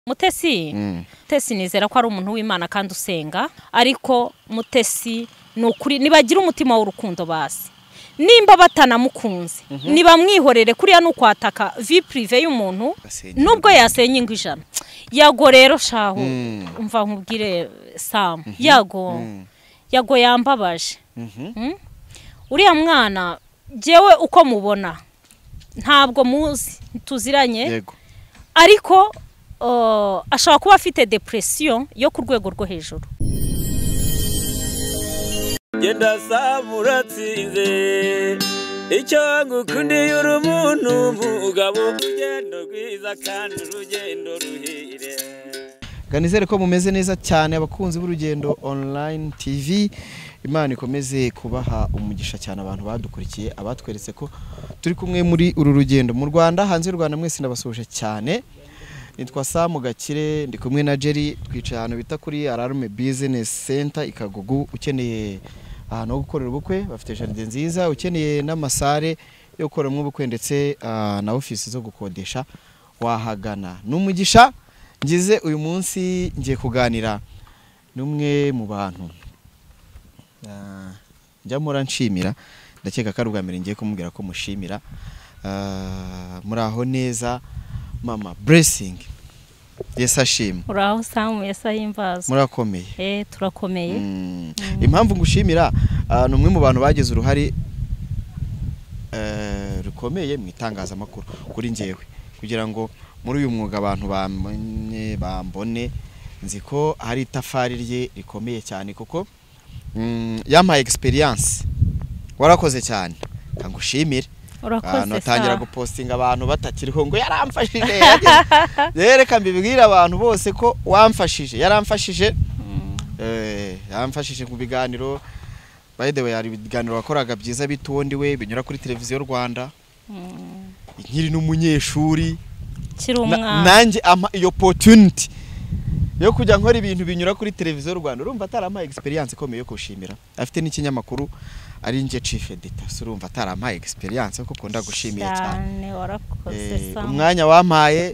Mutesi nizera ko ari umuntu w'Imana kandi usenga, ariko Mutesi nukuri nibagira umutima w'urukundo basi. Nimba batanamukunze nibamwihorere kuriya nukwataka vie prive y'umuntu nubwo yasenye ingwe ijana. Yago rero shaho umva nkubwire Sam, Yago yambabaje. Uriya mwana jewe uko mubona ntabwo muzi tuziranye, ariko ashobora kuba afite depression yo ku rwego rwo hejuru. Genda samuratsinze icyo ngukundiye uri umuntu mugabo urugendo rwiza kandi urugendo ruhire. Ganizere ko mumeze neza cyane abakunzi b'Urugendo Online TV. Imana ikomeze kubaha umugisha cyane abantu badukurikiye, abatweretse ko turi kumwe muri uru rugendo mu Rwanda, hanze y'u Rwanda mwese ndabasuje cyane. Nitwa Sam Gakire, ndi kumwe na Jerry, twicaye ahantu bita kuri Alarme Business Center Ikagugu. Ukeneye ahantu ho gukorera ubukwe, bafite jardin nziza, ukeneye n'amasare yo gukoreramo ubukwe ndetse na office zo gukodesha wahagana. N'umugisha ngize uyu munsi ngiye kuganira n'umwe mu bantu njya mura nshimira, ndakeka ko ari ubwa mbere ngiye kumubwira ko mushimira. Muraho neza Mama Blessing. Yesu ashimwe. Uraho Sam, Yesu ahimbaza. Murakomeye? Turakomeye. Impamvu ngushimira ni umwe mu bantu bagize uruhare rukomeye mu itangazamakuru kuri njyewe, kugira ngo muri uyu mwuga abantu bambone nzi ko hari itafari rye rikomeye cyane, kuko yampaye experience. Warakoze cyane, kangushimire. Natangira gupostinga abantu batakiriho ngo yaramfashije. Reka mbibwira abantu bose ko wamfashije, yaramfashije. Yamfashije ku biganiro. By the way, hari ibiganiro wakoraga byiza bitondiwe binyura kuri televiziyo Rwanda. Nkiri n'umunyeshuri kiri umwana nanjye iyo opportunity yo kujya nkora ibintu binyura kuri televiziyo Rwanda. Urumva ataramaye experience ikomeye yo kushimira. Afite n'ikinyamakuru ari nje chief editor. Urumva ataramaye experience kuko ndagushimiye cyane. Warakoze Sam. Umwanya wampaye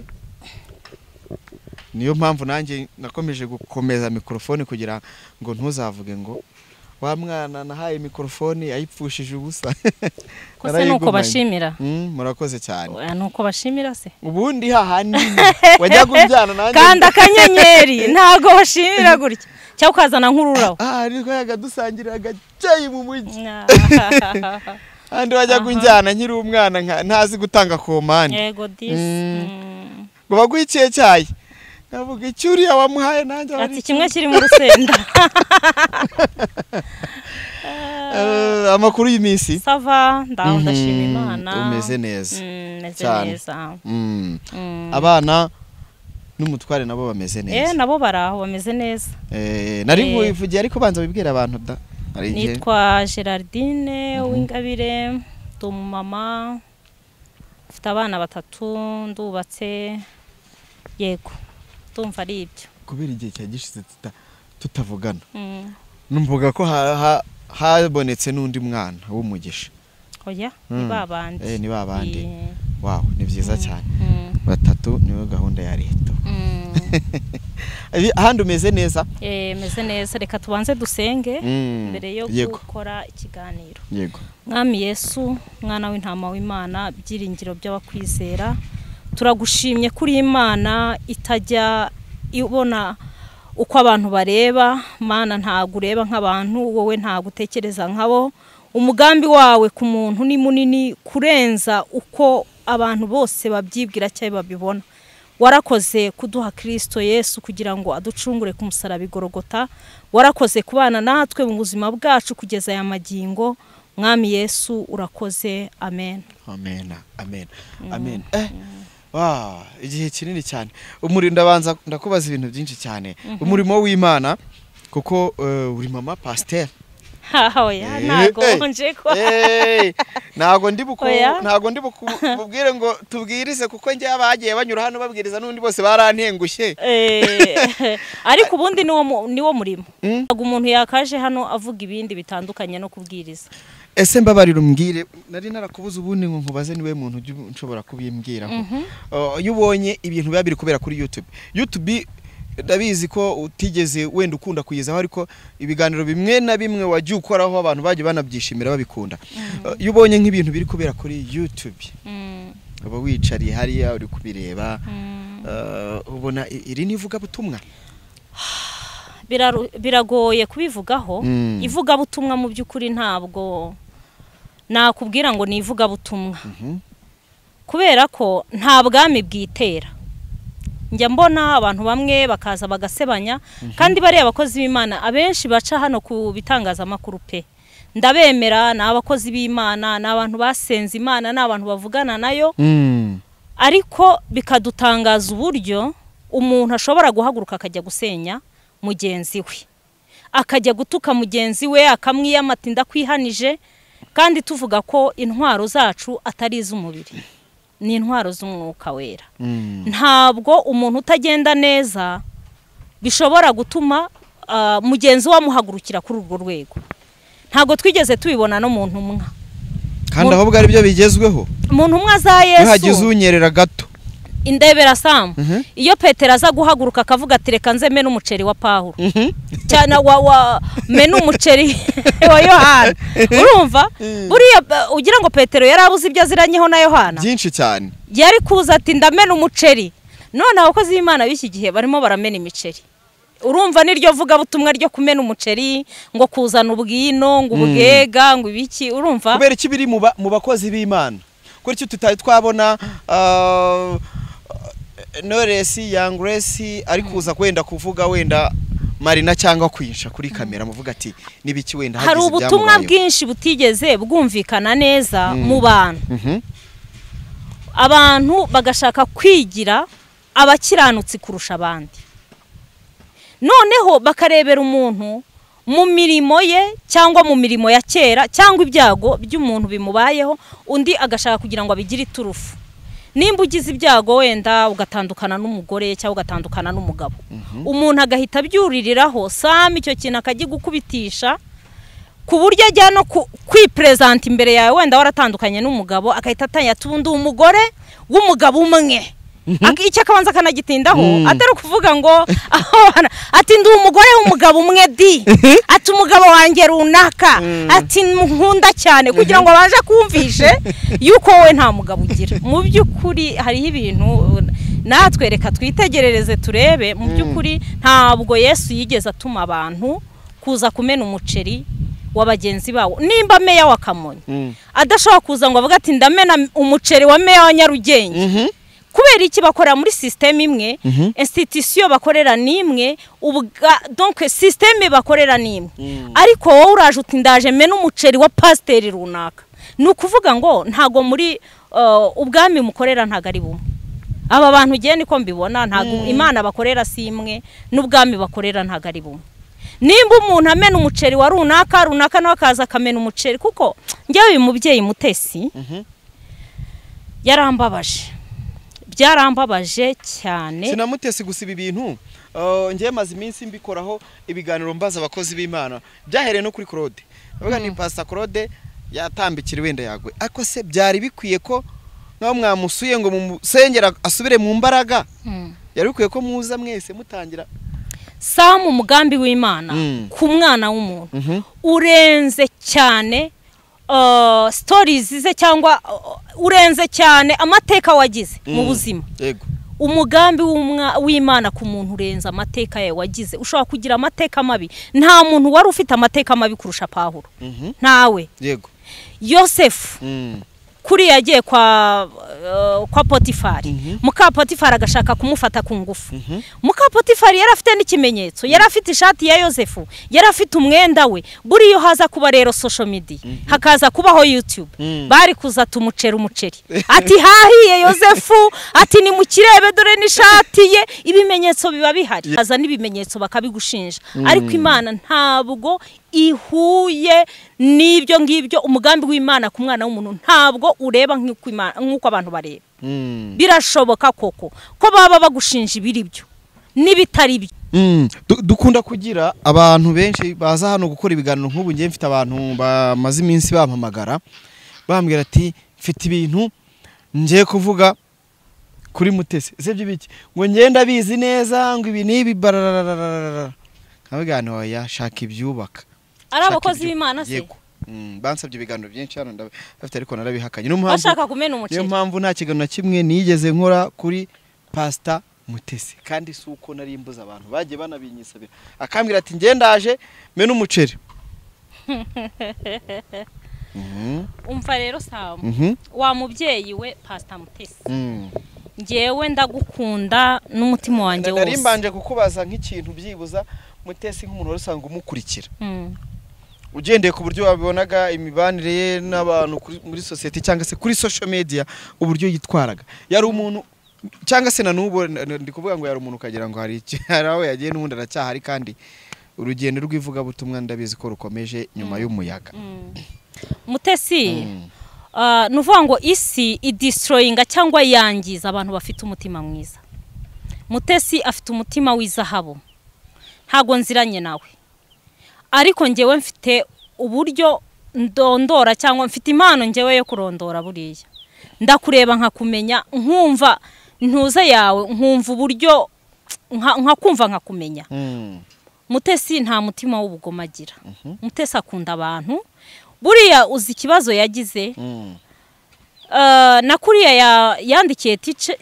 niyo mpamvu nanjye nakomeje gukomeza mikrofone kugira ngo ntuzavuge ngo wa mwana nahaye mikrofone ayipfushije ubusa. Kose nuko bashimira. Murakoze cyane. Nuko bashimira se. Ubundi hahandi wajya kujyana nanjye kandi akanyenyeri ntago bashimira gutya cyangwa ukazana nk'ururaho. Ariko yagadusangirira gacayi mu mujyi. Andi wajya kunjyana nkiri umwana ntazi gutanga komande. Yego this. Ngo bagwikiye cyayi. Navuga icyuriya wamuhaye nanjye ati kimwe kiri mu rusenda. Amakuru y'imisi sava ndaho ndashima Imana. Umeze neza. Meze neza. Abana n'umutware nabo bameze neza. Nabo baraho bameze neza. Nari nkuvugiye ariko banza bibwira abantu da. Nitwa Gerardine Uwingabire, mama, mfite abana 3, ndubatse. Yego. Tumva ari ibyo. Kubera igihe cyagishize tutavugana. Numvuga ko habonetse n'undi mwana w'umugisha. Oya, ni babandi. Ni babandi. Wow, ni byiza cyane. 3 niyo gahunda ya leta. Ahandi umeze neza? Meze neza. Reka tubanze dusenge mbere yo gukora ikiganiro. Yego. Mwami Yesu, mwana w'intama w'Imana, byiringiro by'abakwizera. Turagushimye kuri Imana itajya ibona uko abantu bareba. Mana ntago ureba nk'abantu, wowe ntago utekereza nkabo. Umugambi wawe ku muntu ni munini kurenza uko abantu bose babyibwira cyangwa babibona. Warakoze kuduha Kristo Yesu kugira ngo aducungure ku musaraba igorogota. Warakoze kubana natwe mu buzima bwacu kugeza aya magingo. Mwami Yesu urakoze. Amen. Amen. Amen. Amen. Igihe kinini cyane. Umurinda banza ndakubaza ibintu byinshi cyane. Umurimo w'Imana kuko uri mama pasteur. Oya nago nje ko. Nago ndi bukubwire ngo tubwirize kuko ngiye abagiye banyura hano babwiriza n'undi bose barantengushye. Ariko ubundi niwo murimo. Umuntu yakaje hano avuga ibindi bitandukanye no kubwiriza. ese mbabarira umbwire nari narakubuza ubundi ngo nkubaze niwe muntu nshobora kubimbwira iyo ubonye ibintu biba biri kubera kuri YouTube ndabizi ko utigeze wenda ukunda kuyizaho ariko ibiganiro bimwe na bimwe wagiye ukoraho abantu bagiye banabyishimira babikunda iyo ubonye nk'ibintu biri kubera kuri YouTube aba wicariye hariya uri kubireba ubona iri nivuga butumwa biragoye kubivugaho ivuga butumwa mu by'ukuri ntabwo nakubwira ngo ni ivuga butumwa kubera ko nta bwami bwitera njya mbona abantu bamwe bakaza bagasebanya kandi bari abakozi b'Imana abenshi baca hano ku bitangazamakuru pe ndabemera n'abakozi b'Imana n'abantu basenze Imana n'abantu bavugana nayo ariko bikadutangaza uburyo umuntu ashobora guhaguruka akajya gusenya mugenzi we akajya gutuka mugenzi we akamwiyamata ndakwihanije kandi tuvuga ko intwaro zacu atari iz'umubiri ni intwaro z'umwuka wera ntabwo umuntu utagenda neza bishobora gutuma mugenzi wamuhagurukira kuri urwo rwego ntabwo twigeze tubibona no muntu umwe kandi ahubwo ari byo bigezweho umuntu umwe za Yesu hagize unyerera gato indebera Sam iyo Petero aza guhaguruka akavuga ati reka nze mena umuceri wa Pawulo cyane wa mena umuceri wa Yohana urumva buriya ugira ngo Petero yarabuze ibyo aziranyeho na Yohana byinshi cyane yari kuza ati ndamena umuceri none abakozi b'Imana b'iki gihe barimo baramena imiceri urumva niryo vuga butumwa ryo kumena umuceri ngo kuzana ubwino ngo ubwega ngo ibiki urumva kubera iki biri mu bakozi b'Imana kuri cyo tutaye twabona Knowless Young Grace ari kuza kwenda kuvuga wenda Marina cyangwa kwinsha kuri kamera muvuga ati nibiki wenda hari ubutumwa bwinshi butigeze bwumvikana neza mu bantu abantu bagashaka kwigira abakiranutsi kurusha abandi noneho bakarebera umuntu mu mirimo ye cyangwa mu mirimo ya kera cyangwa ibyago by'umuntu bimubayeho undi agashaka kugira ngo abigire iturufu nimba ugize ibyago wenda ugatandukana n'umugore cyangwa ugatandukana n'umugabo umuntu agahita byuririraho Sam icyo kintu akagigukubitisha ku buryo ajya no kwipresent imbere yawe wenda waratandukanye n'umugabo akahita atanya tundi umugore w'umugabo umwe icyo akabanza kanagitindaho atari kuvuga ngo ati ndi umugore w'umugabo umwe di ati umugabo wanjye runaka ati nkunda cyane kugira ngo baje kumvishe yuko wowe nta mugabo ugira mu by'ukuri hariho ibintu natwe reka twitegerereze turebe mu by'ukuri ntabwo Yesu yigeze atuma abantu kuza kumena umuceri w'abagenzi bawo nimba meya wa Kamonyi adashobora kuza ngo avuga ati ndamena umuceri wa meya wa Nyarugenge kubera iki bakora muri system imwe institution bakorera nimwe donc system bakorera nimwe ariko wowe uraje uti ndaje mena umuceri wa pasteur runaka nukuvuga ngo ntago muri ubwami mukorera ntago ari bumwe aba bantu ugiye niko mbibona ntago Imana bakorera simwe n'ubwami bakorera ntago ari bumwe nimba umuntu amena umuceri wa runaka nawe akaza akamena umuceri kuko njyewe uyu mubyeyi Mutesi yarambabaje byarambabaje cyane sinamutesi gusiba ibintu ngiye maze iminsi mbikoraho ibiganiro mbaza abakozi b'Imana byahereye no kuri Claude bavuga ni Pastor Claude yatambikira wenda yagwe ariko se byari bikwiye ko naho mwamusuye ngo musengera asubire mu mbaraga yari bikwiye ko muza mwese mutangira Sam umugambi w'Imana ku mwana w'umuntu urenze cyane stories ze cyangwa urenze cyane amateka wagize mu buzima yego umugambi w'Imana ku muntu urenza amateka yawe wagize ushobora kugira amateka mabi nta muntu wari ufite amateka mabi kurusha Pawulo ntawe yego Yosefu kuri yagiye kwa Potifari muka Potifari agashaka kumufata ku ngufu muka Potifari yarafite n'ikimenyetso yarafite ishati ya Yosefu yarafite umwenda we buri yo haza kuba rero social media hakaza kubaho YouTube bari kuza tumucera umuceri ati hahiye Yosefu ati ni mukirebe dore n'ishati ye ibimenyetso biba bihari haza n'ibimenyetso bakabigushinja ariko Imana ntabwo ihuye nibyo ngibyo umugambi w'Imana ku mwana w'umuntu ntabwo ureba nk'uko abantu bareba birashoboka koko ko baba bagushinja ibiri byo n'ibitari byo. Dukunda kugira abantu benshi baza hano gukora ibiganiro nk'ubu. Ngiye mfite abantu bamaze iminsi bampamagara bambwira ati mfite ibintu ngiye kuvuga kuri Mutesi. Sibyo biki ngo ngenda bizi neza ngo ibi nibi bararararara. Kabiganiro yashaka ibyubaka. Ari abakozi b'Imana se. Bansabye ibiganiro byinshi hano ndafite ariko narabihakanye. Bashaka kumena umuceri. Niyo mpamvu nta kiganiro na kimwe nigeze nkora kuri Pastor Mutesi, kandi suko nari imbuza abantu bagiye banabinyisabira akambwira ati ngendaje mena umuceri. Umva rero Samu, wa mubyeyi we Pastor Mutesi, ngewe ndagukunda n'umutima wanjye wose. Nari mbanje kukubaza nk'ikintu byibuza Mutesi nk'umuntu usanga umukurikira, ugendeye ku buryo wabibonaga imibanire ye n'abantu muri society cyangwa se kuri social media, uburyo yitwaraga. Yari umuntu cyangwa se na nubo ndi kuvuga ngo yari umuntu kagira ngo hari aho yagiye n'ubundi aracyahari, kandi urugendo rw'ivuga butumwa ndabizi ko rukomeje nyuma y'umuyaga. Mutesi nuvuga ngo isi idestroyinga cyangwa yangiza abantu bafite umutima mwiza. Mutesi afite umutima w'izahabu, ntago nziranye nawe, ariko ngewe mfite uburyo ndondora cyangwa mfite impano ngewe yo kurondora buriya. Ndakureba nkakumenya, nkumva ntuza yawe, nkumva uburyo nkakumva nkakumenya. Mutesi nta mutima w'ubugoma agira. Mutesi akunda abantu. Buriya uzi ikibazo yagize, na kuriya yandikiye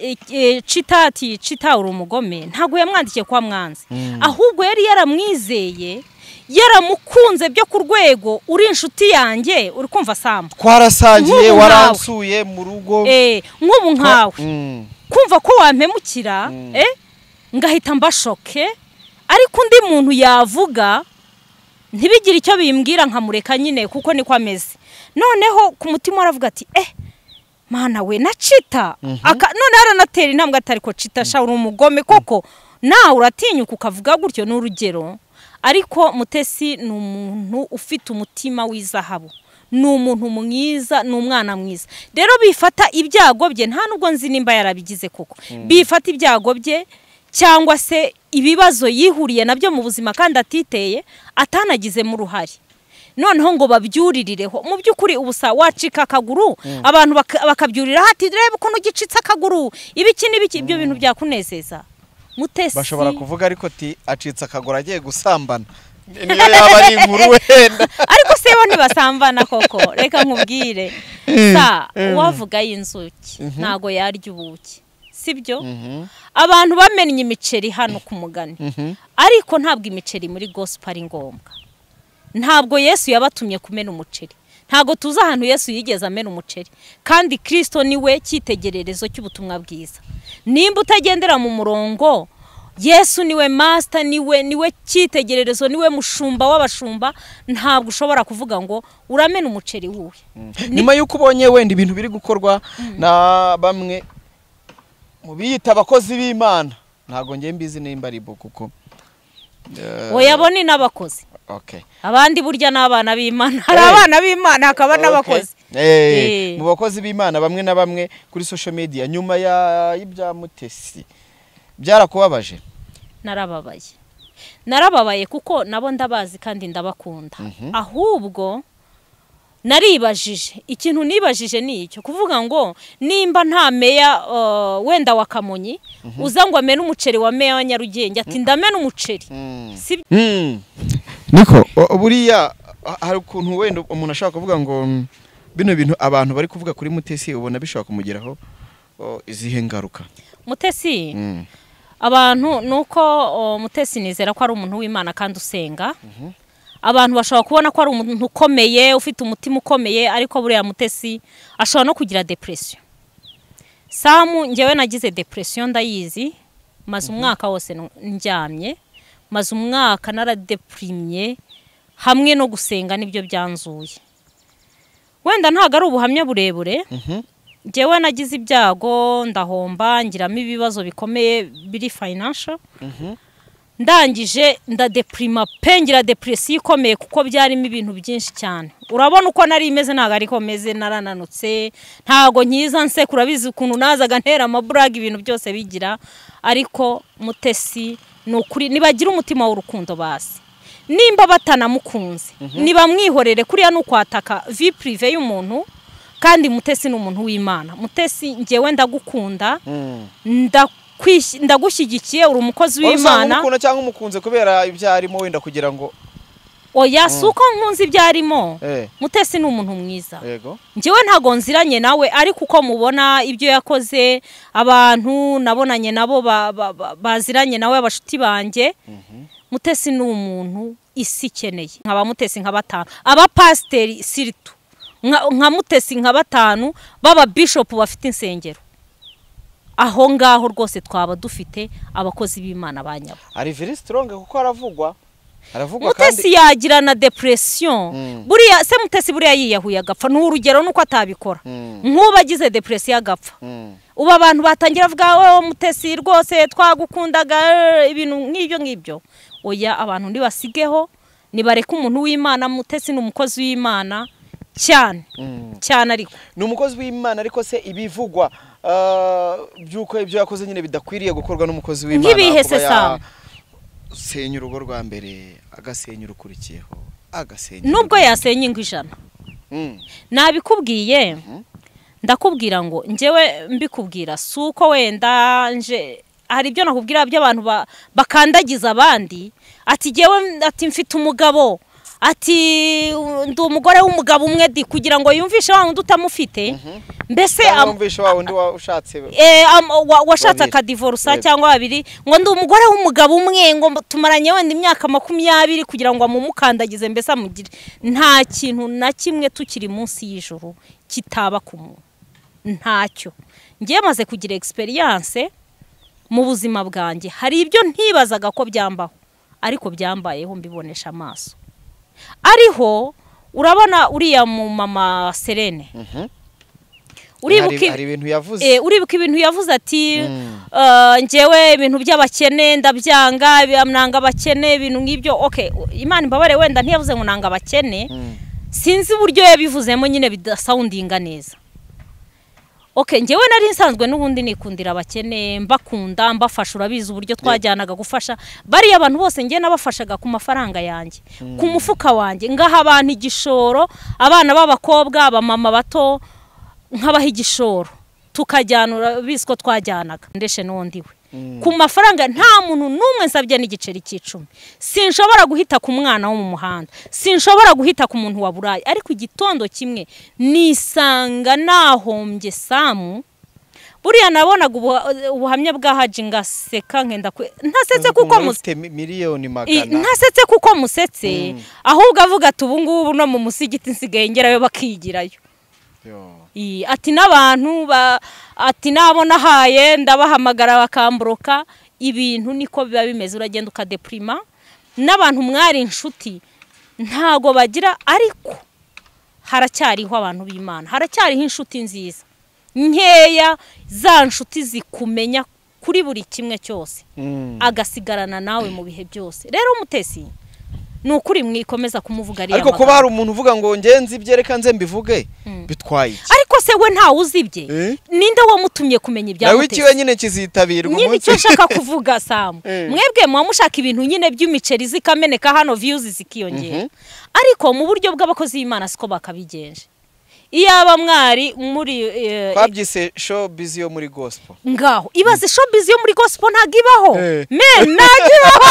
Chita uri umugome, ntago yamwandikiye kwa mwanzi, ahubwo yari yaramwizeye, yaramukunze byo ku rwego uri inshuti yanjye. Uri kumva Samu, twarasangiye waransuye mu rugo nk'ubu nkawe, kumva ko wampemukira ngahita mbashoke, ariko undi muntu yavuga ntibigire icyo bimbwira nkamureka nyine kuko niko ameze. Noneho ku mutima aravuga ati mana we na Chita, none aranatera intambwe atari ko Chita sha uri umugome koko, nawe uratinyuka ukavuga gutyo n'urugero. Ariko Mutesi ni umuntu ufite umutima w'izahabu, ni umuntu mwiza, ni umwana mwiza. Rero bifata ibyago bye, nta nubwo nzi nimba yarabigize koko, bifata ibyago bye cyangwa se ibibazo yihuriye nabyo mu buzima kandi atiteye atanagize mu ruhari, noneho ngo babyuririreho. Mu by'ukuri ubusa wacika akaguru, abantu bakabyurira hati reba ukuntu gicitse akaguru, ibiki n'ibiki, ibyo bintu byakunezeza. Mutesi bashobora kuvuga ariko ati acitse akaguru agiye gusambana, niyo yaba ari inkuru wenda. Ariko se bo ntibasambana koko, reka nkubwire wavuga y'inzuki ntago yarya ubuki, sibyo? Abantu bamenye imiceri hano ku mugani, ariko ntabwo imiceri muri gospel ari ngombwa. Ntabwo Yesu yabatumye kumena umuceri, ntago tuza ahantu Yesu yigeze amena umuceri, kandi Kristo niwe cyitegererezo cy'ubutumwa bwiza. Nimba utagendera mu murongo, Yesu niwe master, niwe cyitegererezo, niwe mushumba w'abashumba, ntabwo ushobora kuvuga ngo uramena umuceri wuwe. Nyuma yuko ubonye wenda ibintu biri gukorwa na bamwe mu biyita abakozi b'Imana, ntago ngiye mbizi nimba ari bo kuko oyabone n'abakozi. Okay. Abandi burya n'abana b'Imana, hari abana b'Imana hakaba n'abakozi. Mu bakozi b'Imana bamwe na bamwe kuri social media, nyuma y'ibya Mutesi byarakubabaje? Narababaye kuko nabo ndabazi kandi ndabakunda. Ahubwo naribajije, ikintu nibajije ni icyo kuvuga ngo nimba nta meya wenda wa Kamonyi uza ngo amene umuceri wa meya wa Nyarugenge ati ndamena umuceri. Niko buriya hari ukuntu wenda umuntu ashaka kuvuga ngo bino bintu abantu bari kuvuga kuri Mutesi ubona bishobora kumugeraho izihe ngaruka? Mutesi abantu nuko Mutesi nizera ko ari umuntu w'Imana kandi usenga. Abantu bashobora kubona ko ari umuntu ukomeye, ufite umutima ukomeye, ariko buriya Mutesi ashobora no kugira depression. Samu, ngewe nagize depression ndayizi, maze umwaka wose njyamye, maze umwaka naradeprimye, hamwe no gusenga nibyo byanzuye. Wenda ntago ari ubuhamya burebure. Ngewe nagize ibyago, ndahomba, ngiramo ibibazo bikomeye biri financial. Ndangije ndadeprima, pengira depression ikomeye kuko byarimo ibintu byinshi cyane. Urabona uko nari imeze ntago ariko meze, narananutse, ntago nkiza nse, kurabizi ukuntu nazaga ntera amabrag ibintu byose bigira, ariko Mutesi ni ukuri nibagira umutima w'urukundo basi nimba batanamukunze nibamwihorere kuriya n'ukwataka vie prive y'umuntu kandi Mutesi ni umuntu w'Imana. Mutesi ngewe ndagukunda ndagushyigikiye uri umukozi w'Imana. Ukunda cyangwa umukunze kubera ibyarimo wenda kugira ngo oya suko nkunzi ibyarimo Mutesi ni umuntu mwiza. Yego. Ngewe ntago nziranye nawe ariko uko mubona ibyo yakoze abantu nabonanye nabo baziranye nawe abashuti banjye. Mutesi ni umuntu isi ikeneye. Nkaba Mutesi nka batanu abapasiteri siritu nka Mutesi nka batanu baba bishop bafite insengero. Aho ngaho rwose twaba dufite abakozi b'Imana banyabo. Ari very strong kuko aravugwa Mutesi yagira na depression. Buriya se Mutesi buriya yiyahuye agapfa n'urugero nuko atabikora. Nkuba agize depression agapfa. Uba abantu batangira avuga wowe Mutesi rwose twagukundaga ibintu nk'ibyo. Oya abantu ndibasigeho nibareka umuntu w'Imana. Mutesi ni umukozi w'Imana cyane ariko ni umukozi w'Imana ariko se ibivugwa byuko ibyo yakoze nyine bidakwiriye gukorwa n'umukozi w'Imana. Nk'ibihe se Sam senya urugo rwa mbere agasenya urukurikiyeho agasenya nubwo yasenya ingo 100 nabikubwiye ndakubwira ngo ngewe mbikubwira suko wenda nje hari ibyo nakubwira by'abantu bakandagiza abandi ati ngewe ati mfite umugabo ati ndi umugore w'umugabo umwe di kugira ngo yumvishe wa wundi utamufite mbese yumvishe wa wundi washatse washatse akadivorsa cyangwa babiri ngo ndi umugore w'umugabo umwe ngo tumaranye wenda imyaka 20 kugira ngo amumukandagize mbese amugire nta kintu na kimwe tukiri munsi y'ijuru kitaba ku muntu ntacyo. Ngiye maze kugira experience mu buzima bwanjye hari ibyo ntibazaga ko byambaho ariko byambayeho mbibonesha amaso. Ariho urabona uriya mu mama Serene uribuka ibintu yavuze uribuka ibintu yavuze ati ngewe ibintu by'abakene ndabyanga byamnanga abakene ibintu ngibyo. Okay Imana imbabare wenda ntiyavuze ngo nanga abakene sinzi uburyo yabivuzemo nyine bidasoundinga neza. Okay ngewe nari nsanzwe n'ubundi nikundira abakene mbakunda mbafasha urabizi uburyo twajyanaga gufasha bari abantu bose ngiye nabafashaga ku mafaranga yanjye ku mufuka wanjye ngaha abantu igishoro abana b'abakobwa abamama bato nkabaha igishoro tukajyanura bisko twajyanaga ndeshe nondiwe ku mafaranga nta muntu numwe nsabye n'igiceri cy'icumi. Sinshobora guhita ku mwana wo mu muhanda sinshobora guhita ku muntu wa burayi ariko igitondo kimwe nisanga nahombye Samu buriya nabonaga ubuhamya bwa Haji ngaseka nkenda ntasetse kuko miliyoni magana ntasetse kuko musetse ahubwo avuga tubungubu no mu musigiti nsigaye ngerayo bakigirayo. Ati n'abantu ati nabona haye ndabahamagara bakambroka ibintu niko biba bimeze uragenda ukadeprima n'abantu mwari inshuti ntago bagira ariko haracyariho abantu b'Imana haracyariho inshuti nziza nkeya za nshuti zikumenya kuri buri kimwe cyose agasigarana nawe mu bihe byose. Rero Mutesi nukuri mwikomeza kumuvuga ari ariko kuba hari umuntu uvuga ngo ngenzi byereka nze mbivuge bitwaye ariko se we nta uzibye ninde wamutumye kumenya ibya Mutesi nawe nyine kizitabirwa nyine cyo nshaka kuvuga Sam mwebwe mushaka ibintu nyine by'imiceri zikameneka hano views zikiyongera ariko mu buryo bw'abakozi b'Imana siko bakabigenje. Iyaba mwari muri twabyise showbiz yo muri gospel ngaho ibaze showbiz yo muri gospel ntagibaho nagibaho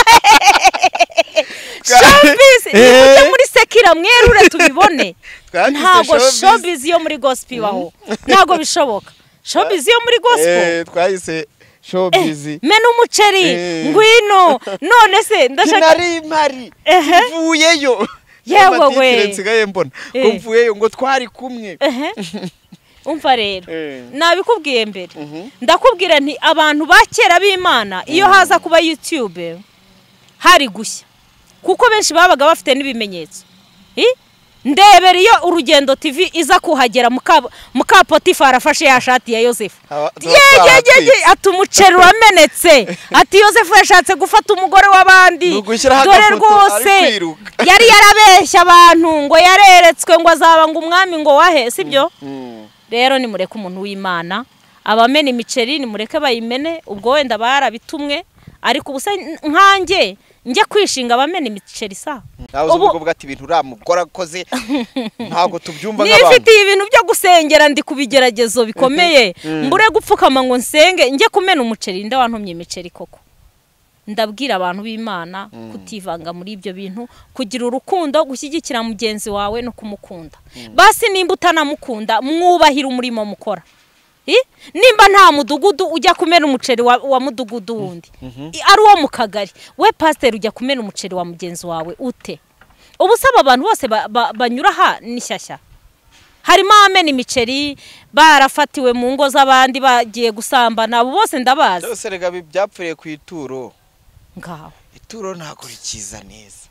showbiz ni muri sekira mwerure tubibone ntago showbiz yo muri gospel baho ntago bishoboka showbiz yo muri gospel twayise showbiz mena umuceri ngwino none se ndashaka nari mari vuyeyo yewe we nsigaye mbona ko mvuyeyo ngo twari kumwe umva rero nabikubwiye mbere ndakubwira nti abantu bakera b'Imana iyo haza kuba YouTube hari gushya kuko benshi babaga bafite n'ibimenyetso ndebera iyo Urugendo TV iza kuhagera muka Potifar afashe ya shati ya Yosefu atumuceri wamenetse ati Yosefu yashatse gufata umugore w'abandi dore rwose yari yarabeshya abantu ngo yareretswe ngo azaba ngo umwami ngo wahe sibyo. Rero nimureke umuntu w'Imana abamena imiceri nimureke bayimene ubwo wenda barabitumwe ariko ubusa nkanjye njye kwishinga abamena imiceri sa nawe uvuga ati ibintu uramukora koze ntago tubyumva nk'abantu nifitiye ibintu byo gusengera ndi kubigeragezo bikomeye mbure gupfukama ngo nsenge njye kumena umuceri nda wantumye imiceri koko ndabwira abantu b'Imana kutivanga muri ibyo bintu kugira urukundo gushyigikira mugenzi wawe no kumukunda basi nimba utanamukunda mwubahira umurimo mukora nimba nta mudugudu ujya kumena umuceri wa mudugudu wundi ari uwo mu kagari we pasiteri ujya kumena umuceri wa mugenzi wawe ute ubusaba abantu bose banyura ha n'ishyashya harimo amena imiceri barafatiwe mu ngo z'abandi bagiye gusambana abo bose ndabazi byose rega byapfuriye ku ituro ngaho ituro ntago rikiza neza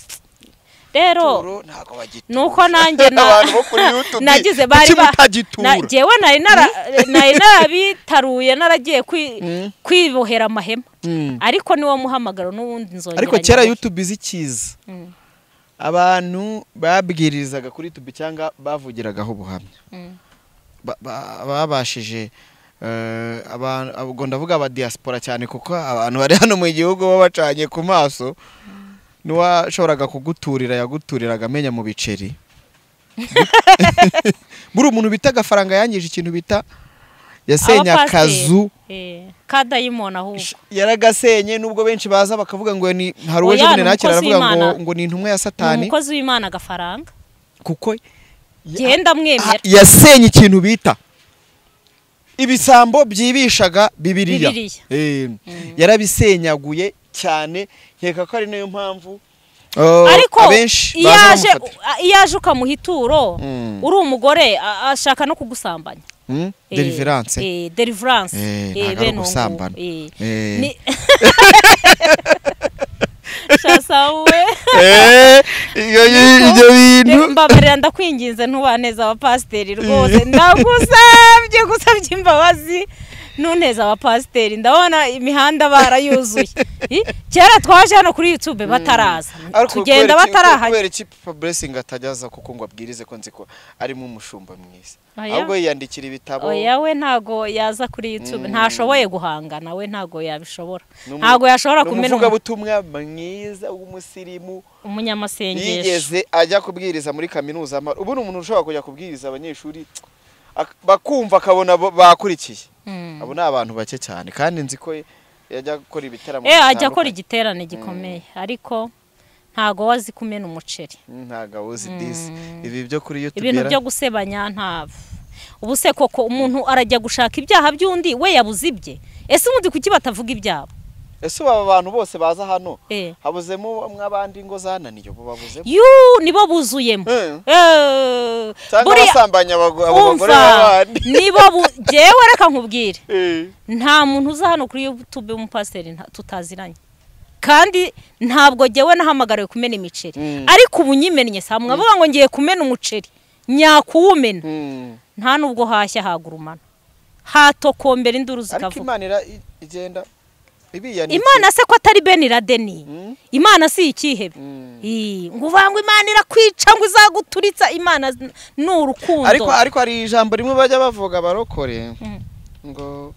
rero nuko nanjye nagize bari nagewe nari narabitaruye naragiye kwibohera amahema ariko niwo muhamagaro n'ubundi nzongera ariko kera YouTube izikiza abantu babwirizaga kuri YouTube cyangwa bavugiragaho ubuhamya babashije abantu ndavuga aba diaspora cyane kuko abantu bari hano mu gihugu babacanye ku maso nuwashoboraga kuguturira yaguturiraga amenya mu biceri buri umuntu bita agafaranga yangije ikintu bita yasenya akazu kadayimona ahubwo yaragasenye nubwo benshi baza bakavuga ngo ni haruweje bune nakira aravuga ngo ni intumwe ya Satani umukozi w'Imana agafaranga kuko genda mwemera yasenye ikintu bita ibisambo byibishaga Bibiliya yarabisenyaguye cyane nkeka ko ari nayo mpamvu ariko iyaje ukamuhituro uri umugore ashaka no kugusambanya deliverance bene gusambana shasawe ibyo bintu mbabarira ndakwinginze ntubaneza abapasiteri rwose ndagusabye imbabazi nuneza abapasiteri ndabona imihanda barayuzuye kera twaje hano kuri YouTube bataraza tugenda bataraha kubera iki Papa Blessing atajyaza kuko ngo abwirize ko nziko arimo umushumba mwiza ahubwo yandikira ibitabo oya we ntago yaza kuri YouTube ntashoboye guhangana we ntago yabishobora ntago yashobora kumena umuvuga butumwa mwiza w'umusirimu umunyamasengesho yigeze ajya kubwiriza muri kaminuza ubu umuntu ushobora kujya kubwiriza abanyeshuri bakumva akabona bakurikiye abo ni abantu bake cyane kandi nzi ko yajya gukora ibitaramo ajya akora igiterane gikomeye ariko ntago wazi kumena umuceri ntago uzi disi ibi byo kuri YouTube ibintu byo gusebanya ntava ubuse koko umuntu arajya gushaka ibyaha by'undi we yabuze ibye ese umuntu kuki batavuga ibyabo ese aba bantu bose baza hano habuzemo mwabandi ngo zananiye bo babuzemo nibo buzuyemo buri asambanya abagore babandi nibo jewe reka nkubwire nta muntu uza hano kuri YouTube w'umupasiteri tutaziranye kandi ntabwo jewe nahamagariwe kumena imiceri ariko ubu nyimennye samwe avuga ngo ngiye kumena umuceri nyakuwumena nta nubwo hashya hagurumana hatokombera induru zikavuga ariko Imana igenda Imana se ko atari Ben Laden Imana si ikihebe ngo uvanga Imana irakwica ngo izaguturitsa Imana n'urukundo ariko ari ijambo rimwe bajya bavuga barokore ngo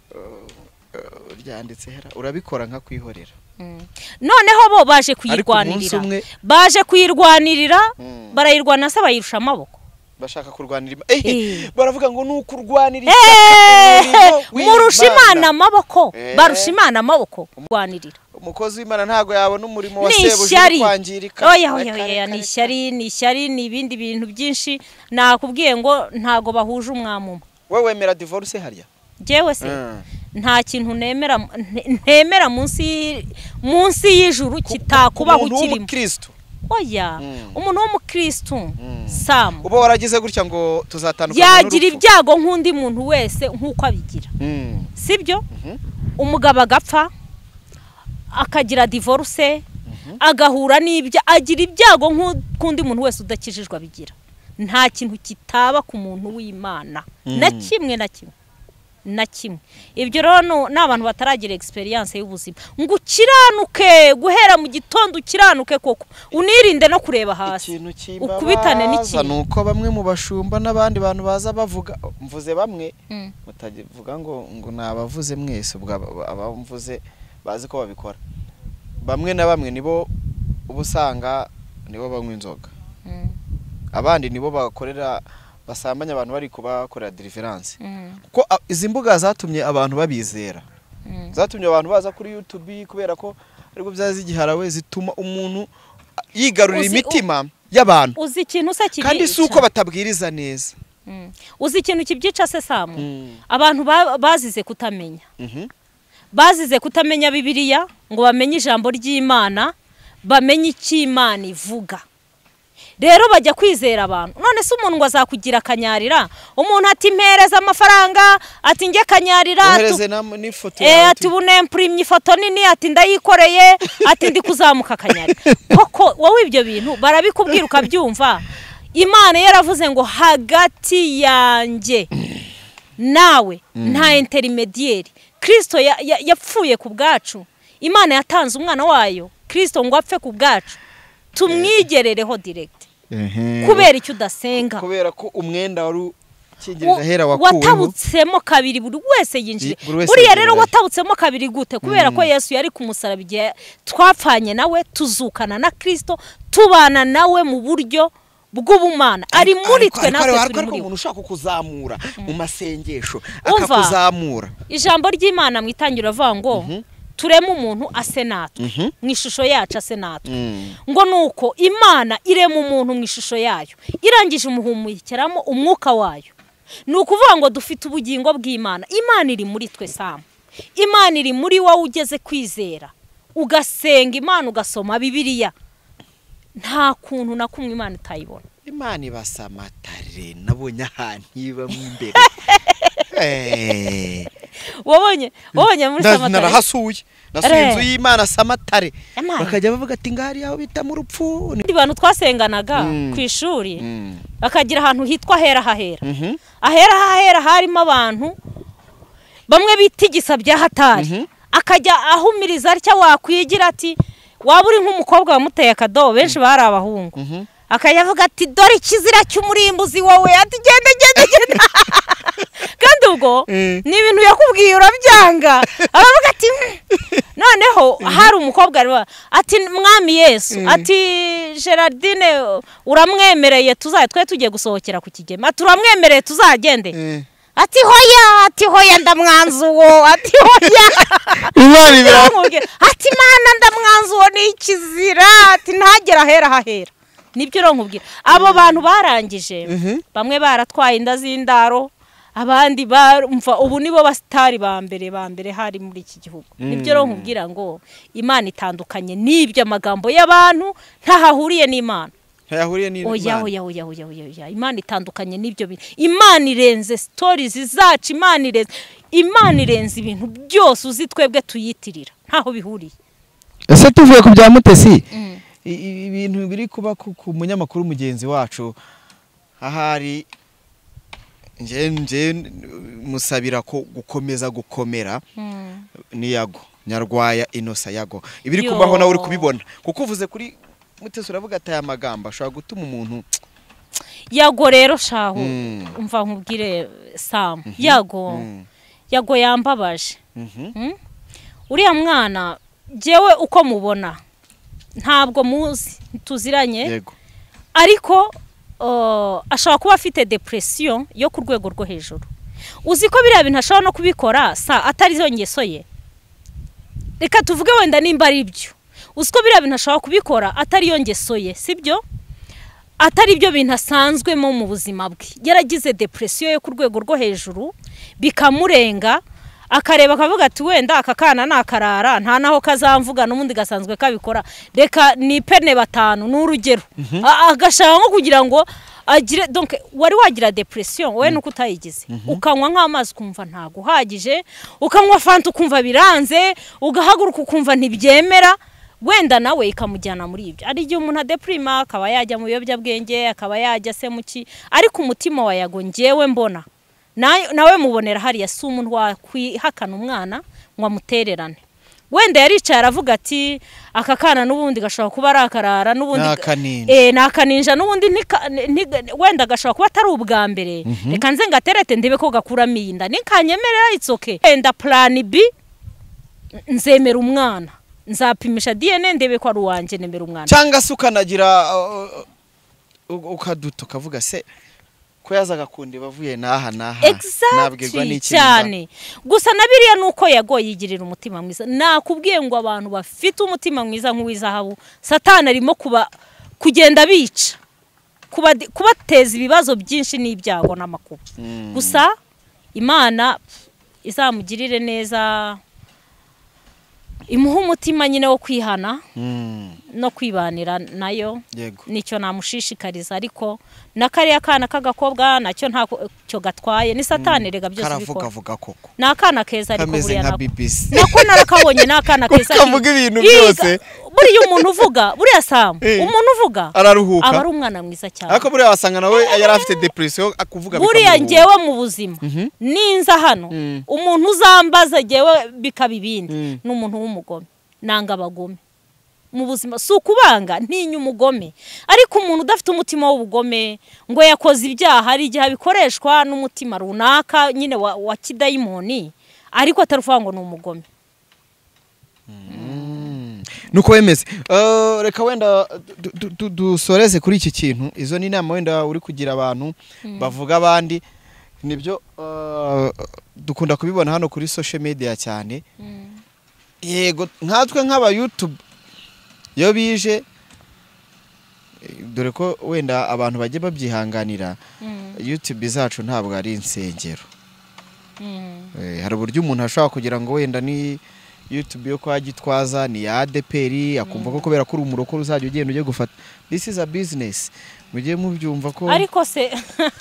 ryanditse hera urabikora nka kwihorera noneho bo baje kuyirwanirira barayirwana se bayirusha amaboko bashaka kurwanira baravuga ngo nukurwanira murusha Imana amaboko barusha Imana amaboko kurwanirira umukozi w'Imana ntago yabona umurimo wa sebuje kwangirika oya ni ishyari ni ibindi bintu byinshi nakubwiye ngo ntago bahuje umwamumo wewe wemera divorce harya jewe se nta kintu ntemera munsi y'ijuru kitakubaho kirimo oya umuntu w'umukristo Sam uba waragize gutya ngo tuzatandukana yagira ibyago nk'undi muntu wese nk'uko abigira sibyo umugabo agapfa akagira divorce agahura n'ibyo agira ibyago nk'undi muntu wese udakijijwe abigira nta kintu kitaba ku muntu w'Imana na kimwe na kimwe. Ibyo rero n'abantu bataragira experience y'ubuzima ngo ukiranuke guhera mu gitondo ukiranuke koko unirinde no kureba hasi ukubitane n'iki nuko bamwe mu bashumba n'abandi bantu baza bavuga mvuze bamwe mutavuga ngo nabavuze mwese ubwo abamvuze bazi ko babikora bamwe na bamwe nibo ubusanga nibo banywa inzoga abandi nibo bakorera basambanya abantu bari kubakorera deliverance ko izi mbuga zatumye abantu babizera zatumye abantu baza kuri YouTube kubera ko ariko byazi giharawe zituma umuntu yigarurira imitima y'abantu uzi ikintu se kibi kandi suko batabwiriza neza uzi ikintu kibyica se Samu abantu bazize kutamenya bazize kutamenya Bibiliya ngo bamenye ijambo ry'Imana bamenye iki Imana ivuga rero bajya kwizera abantu none se umuntu ngo azakugira kanyarira umuntu ati mpereza amafaranga ati nge kanyarira ati bunemprimye ifoto nini ati ndayikoreye ati ndi kuzamuka kanyarira koko wowe ibyo bintu barabikubwira ukabyumva Imana yaravuze ngo hagati yanjye nawe nta intermediaire Kristo yapfuye ku bwacu Imana yatanze umwana wayo Kristo ngo apfe ku bwacu tumwigerereho direct kubera icyo udasenga kubera ko umwenda wari kingirije hera wakuweho watabutsemo kabiri buri wese yinjire buriya rero watabutsemo kabiri gute kubera ko Yesu yari kumusaraba igihe twapfanye nawe tuzukana na Kristo tubana nawe mu buryo bw'ubumana ari muri twe natwe turi muri umuntu ushaka kuzamura mu masengesho akakuzamura ijambo ry'Imana mu itangiro avuga ngo turema umuntu ase natwe mu ishusho yacu ase natwe ngo nuko Imana irema umuntu mu ishusho yayo irangije umuhumukeramo umwuka wayo nukuvuga ngo dufite ubugingo bw'Imana Imana iri muri twe Samu Imana iri muri wowe ugeze kwizera ugasenga Imana ugasoma Bibiliya nta kuntu na kumwe Imana itayibona Imana ibasamatare nabonye ahantu iba mu imbere wabonye muri Samatare narahasuye nasinzu y'Imana Samatare bakajya bavuga ati ngari yaho bita mu rupfu ndi bantu twasenganaga ku ishuri bakagira ahantu hitwa ahera hahera harimo abantu bamwe bitigisa bya hatari akajya ahumiriza atya wakwigira ati waba uri nk'umukobwa wamuteye akadobo benshi bari abahungu akayavuga ati dore ikizira cy'umurimbuzi wowe ati genda kandi ubwo ni ibintu yakubwiye urabyanga aravuga ati noneho hari umukobwa ati mwami Yesu ati Gerardine uramwemereye twe tugiye gusohokera ku kigema turamwemereye tuzagende ati hoya ndamwanzuwo ati hoya ati mana ndamwanzuwo ni ikizira ati ntagera hahera nibyo ronkubwira abo bantu barangije bamwe baratwaye inda z'indaro abandi barumva ubu nibo basitari ba mbere hari muri iki gihugu nibyo ronkubwira ngo Imana itandukanye n'ibyo amagambo y'abantu ntahahuriye n'Imana oya Imana itandukanye n'ibyo bintu Imana irenze stories zacu Imana irenze ibintu byose uzi twebwe tuyitirira ntaho bihuriye ese tuvuye ku bya Mutesi ibintu biri kuba ku munyamakuru mugenzi wacu ahari nje musabira ko gukomeza gukomera ni Yago Nyarwaya Innocent Yago ibiri kubaho nawe uri kubibona kuko uvuze kuri Mutesi uravuga ati aya magambo ashobora gutuma umuntu Yago rero shaho umva nkubwire Sam Yago yambabaje uriya mwana jewe uko mubona ntabwo muzi tuziranye ariko ashobora kuba afite depression yo ku rwego rwo hejuru uzi ko biriya bintu ashobora no kubikora atari zo ngeso ye reka tuvuge wenda nimba ari ibyo uzi ko biriya bintu ashobora kubikora atari yo ngeso ye sibyo atari ibyo bintu asanzwemo mu buzima bwe yaragize depression yo ku rwego rwo hejuru bikamurenga akareba akavuga ati wenda aka kana nakarara nta naho kazamvuga n'umundi gasanzwe kabikora reka ni pene 5 n'urugero agashaka nko kugira ngo agire donc wari wagira depression we nuko utayigize ukanywa nk'amazi kumva ntago uhagije ukanywa fanta ukumva biranze ugahaguruka ukumva ntibyemera wenda nawe ikamujyana muri ibyo ari gihe umuntu adeprima akaba yajya mu biyobyabwenge akaba yajya se muki ariko umutima wa Yago ngewe mbona nawe mubonera hariya si umuntu wakwihakana umwana ngo amutererane. Wenda yaricaye aravuga ati aka kana n'ubundi gashobora kuba ari akarara n'ubundi nakaninja n'ubundi wenda gashobora kuba atari ubwa mbere reka nze ngaterete ndebe ko gakuramo inda nikanyemerera itsoke enda plan B nzemera umwana nzapimisha DNA ndebe ko ari uwanje nemera umwana cyangwa se ukanagira ukaduto kavuga se ko yazaga kundi bavuye naha nabwirwa n'iki cyane gusa nabiriya nuko yagoye yigirira umutima mwiza nakubwiye ngo abantu bafite umutima mwiza nk'uwizahabu Satani arimo kugenda bica kubateza ibibazo byinshi n'ibyago n'amakuba gusa Imana izamugirire neza imuha umutima nyine wo kwihana no kwibanira nayo nicyo namushishikariza ariko nakariya kana kagakobwa nacyo ntacyo gatwaye ni Satani rega byose bikora karavuga koko nakana keza ariko buriya nako narakabonye nakana keza kavuga ibintu byose buriya umuntu uvuga buriya Sam umuntu uvuga araruhuka aba ari umwana mwiza cyane ariko buriya wasanga nawe yari afite depression akuvuga buriya ngewe mu buzima ninza hano umuntu uzambaza ngewe bikaba ibindi n'umuntu w'umugome nanga abagome mu buzima si ukubanga ntinya umugome ariko umuntu udafite umutima w'ubugome ngo yakoze ibyaha ari igihe bikoreshwa n'umutima runaka nyine wa kidayimoni ariko ataruvuga ngo ni umugome nuko wemeze reka wenda dusoreze kuri iki kintu izo ni inama wenda uri kugira abantu bavuga abandi nibyo dukunda kubibona hano kuri social media cyane yego nkatwe nk'aba YouTube yo bije dore ko wenda abantu bajye babyihanganira YouTube zacu ntabwo ari insengero hari uburyo umuntu ashobora kugira ngo wenda ni YouTube yo kwa Gitwaza ni ya ADPR akumva ko kubera ko urumuroko ruzajya ugenda uje gufata this is a business mujye mubyumva ko ariko se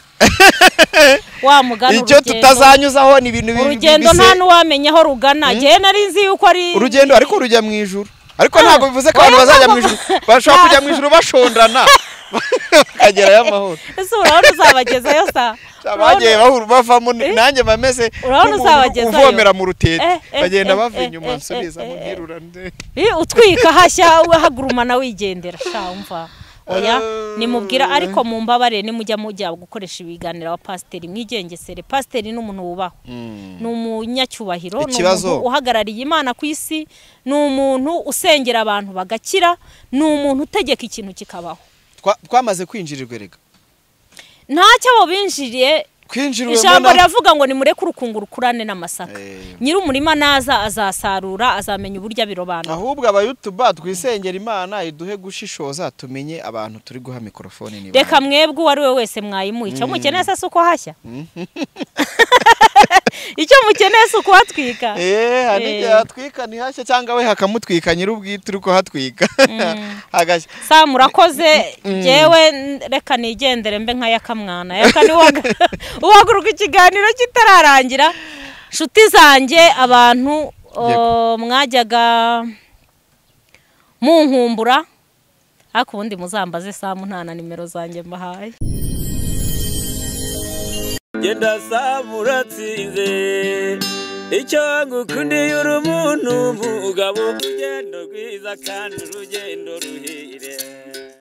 wa mugana icyo tutazanyuzaho ni ibintu bibi urugendo nta nuwamenya aho rugana je nari nzi yuko ari urugendo ariko rujya mu ijuru ariko ntabwo bivuze ko abantu bazajya mu ijuru bashobora kujya mu ijuru bashondana bakagera y'amahoro ese urabona uzabagezayo sa bagiye bavamo nanjye bameze uvomera mu rutete bagenda bava inyuma nsubiza mu ntirurande utwika hashya hagurumana wigendera shamva oya nimubwira ariko mu mbabare nimujya gukoresha ibiganiro wa pasiteri mwigengesere pasiteri n'umuntu wubaho ni umunyacyubahiro n'umuntu uhagarariye Imana ku isi ni umuntu usengera abantu bagakira ni umuntu utegeka ikintu kikabaho twamaze kwinjirirwa rega ntacyo abo binjiriye ijambo riravuga ngo nimureke urukungu rukurane n'amasaka nyiri umurima naza azasarura azamenya uburyo abirobanura ahubwo aba YouTube twisengera Imana iduhe gushishoza tumenye abantu turi guha mikrofone niba reka mwebwe uwari we wese mwayimuye icyo mukeneye se uko hashya icyo mukeneye se uko hatwika hari hatwika ni hashya cyangwa we hakamutwika nyiri ubwite uri ko hatwika hagashya sa murakoze jewe reka nigendere mbe nka yakamwana yakani uhaguruka ikiganiro kitararangira nshuti zanjye abantu mwajyaga munkumbura ariko ubundi muzambaze Samu nta na nimero zanjye mbahaye genda Samu uratsinze icyo ngukundiye uri umuntu mugabo urugendo rwiza kandi urugendo ruhire